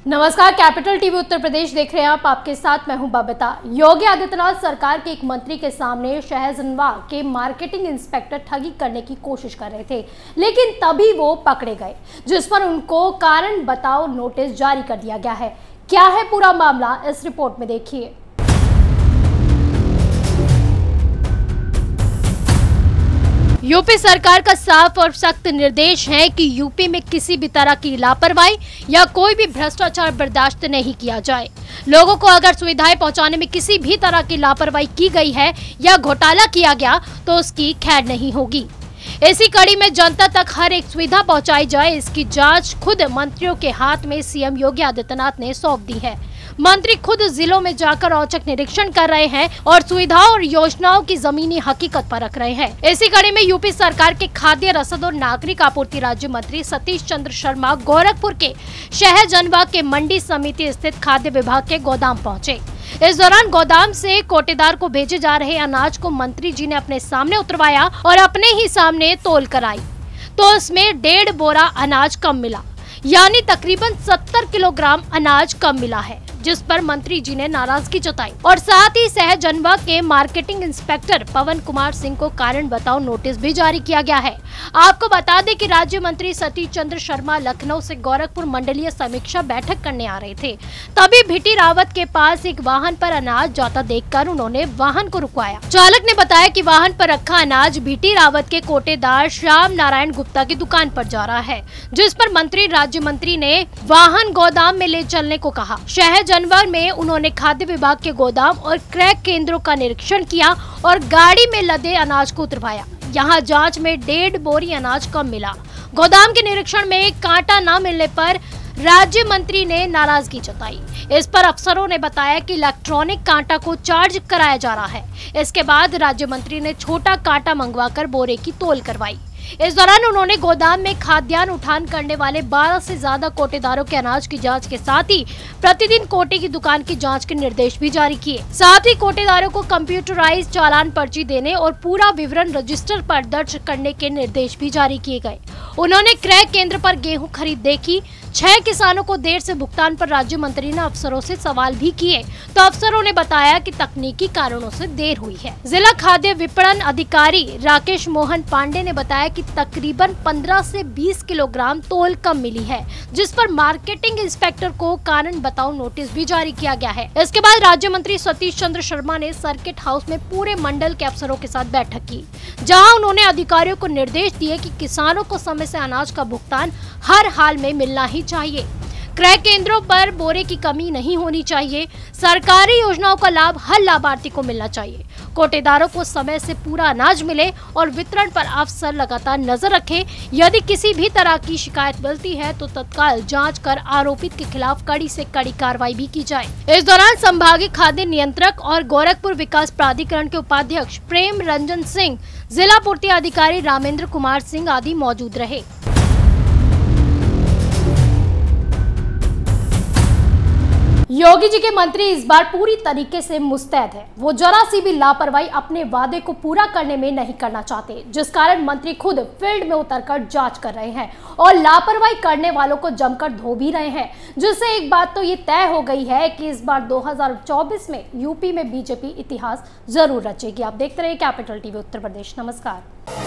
नमस्कार, capital TV Uttar Pradesh देख रहे हैं आप। आपके साथ मैं हूं बबीता। योगी आदित्यनाथ सरकार के एक मंत्री के सामने शहजनवा के मार्केटिंग इंस्पेक्टर ठगी करने की कोशिश कर रहे थे, लेकिन तभी वो पकड़े गए, जिस पर उनको कारण बताओ नोटिस जारी कर दिया गया है। क्या है पूरा मामला, इस रिपोर्ट में देखिए। यूपी सरकार का साफ और सख्त निर्देश है कि यूपी में किसी भी तरह की लापरवाही या कोई भी भ्रष्टाचार बर्दाश्त नहीं किया जाए। लोगों को अगर सुविधाएं पहुंचाने में किसी भी तरह की लापरवाही की गई है या घोटाला किया गया तो उसकी खैर नहीं होगी। इसी कड़ी में जनता तक हर एक सुविधा पहुंचाई जाए, इसकी जांच खुद मंत्रियों के हाथ में सीएम योगी आदित्यनाथ ने सौंप दी है। मंत्री खुद जिलों में जाकर औचक निरीक्षण कर रहे हैं और सुविधाओं और योजनाओं की जमीनी हकीकत परख रहे हैं। इसी कड़ी में यूपी सरकार के खाद्य, रसद और नागरिक आपूर्ति राज्य मंत्री सतीश चंद्र शर्मा गोरखपुर के शहजनवा के मंडी समिति स्थित खाद्य विभाग के गोदाम पहुंचे। इस दौरान गोदाम से कोटेदार को भेजे जा रहे अनाज को मंत्री जी ने अपने सामने उतरवाया और अपने ही सामने तोल कराई, तो इसमें 1.5 बोरा अनाज कम मिला, यानी तकरीबन 70 किलोग्राम अनाज कम मिला है, जिस पर मंत्री जी ने नाराजगी जताई और साथ ही शहजनवा के मार्केटिंग इंस्पेक्टर पवन कुमार सिंह को कारण बताओ नोटिस भी जारी किया गया है। आपको बता दें कि राज्य मंत्री सतीश चंद्र शर्मा लखनऊ से गोरखपुर मंडलीय समीक्षा बैठक करने आ रहे थे, तभी भिटी रावत के पास एक वाहन पर अनाज जाता देखकर उन्होंने वाहन को रुकवाया। चालक ने बताया कि वाहन पर रखा अनाज भिटी रावत के कोटेदार श्याम नारायण गुप्ता की दुकान पर जा रहा है, जिस पर मंत्री राज्य मंत्री ने वाहन गोदाम में ले चलने को कहा। शहजनवा में उन्होंने खाद्य विभाग के गोदाम और क्रय केंद्रों का निरीक्षण किया और गाड़ी में लदे अनाज को उतरवाया। यहाँ जांच में 1.5 बोरी अनाज कम मिला। गोदाम के निरीक्षण में कांटा न मिलने पर राज्य मंत्री ने नाराजगी जताई। इस पर अफसरों ने बताया कि इलेक्ट्रॉनिक कांटा को चार्ज कराया जा रहा है। इसके बाद राज्य मंत्री ने छोटा कांटा मंगवाकर बोरे की तोल करवाई। इस दौरान उन्होंने गोदाम में खाद्यान्न उठान करने वाले 12 से ज्यादा कोटेदारों के अनाज की जांच के साथ ही प्रतिदिन कोटे की दुकान की जांच के निर्देश भी जारी किए। साथ ही कोटेदारों को कंप्यूटराइज्ड चालान पर्ची देने और पूरा विवरण रजिस्टर पर दर्ज करने के निर्देश भी जारी किए गए। उन्होंने क्रय केंद्र पर गेहूं खरीद देखी। 6 किसानों को देर से भुगतान पर राज्य मंत्री ने अफसरों से सवाल भी किए, तो अफसरों ने बताया कि तकनीकी कारणों से देर हुई है। जिला खाद्य विपणन अधिकारी राकेश मोहन पांडे ने बताया कि तकरीबन 15 से 20 किलोग्राम तोल कम मिली है, जिस पर मार्केटिंग इंस्पेक्टर को कारण बताओ नोटिस भी जारी किया गया है। इसके बाद राज्य मंत्री सतीश चंद्र शर्मा ने सर्किट हाउस में पूरे मंडल के अफसरों के साथ बैठक की, जहां उन्होंने अधिकारियों को निर्देश दिए कि किसानों को समय से अनाज का भुगतान हर हाल में मिलना ही चाहिए। क्रय केंद्रों पर बोरे की कमी नहीं होनी चाहिए। सरकारी योजनाओं का लाभ हर लाभार्थी को मिलना चाहिए। कोटेदारों को समय से पूरा अनाज मिले और वितरण पर अफसर लगातार नजर रखें। यदि किसी भी तरह की शिकायत मिलती है तो तत्काल जांच कर आरोपित के खिलाफ कड़ी से कड़ी कार्रवाई भी की जाए। इस दौरान संभागीय खाद्य नियंत्रक और गोरखपुर विकास प्राधिकरण के उपाध्यक्ष प्रेम रंजन सिंह, जिला पूर्ति अधिकारी रामेंद्र कुमार सिंह आदि मौजूद रहे। योगी जी के मंत्री इस बार पूरी तरीके से मुस्तैद है। वो जरा सी भी लापरवाही अपने वादे को पूरा करने में नहीं करना चाहते, जिस कारण मंत्री खुद फील्ड में उतरकर जांच कर रहे हैं और लापरवाही करने वालों को जमकर धो भी रहे हैं। जिससे एक बात तो ये तय हो गई है कि इस बार 2024 में यूपी में बीजेपी इतिहास जरूर रचेगी। आप देखते रहिए कैपिटल टीवी उत्तर प्रदेश। नमस्कार।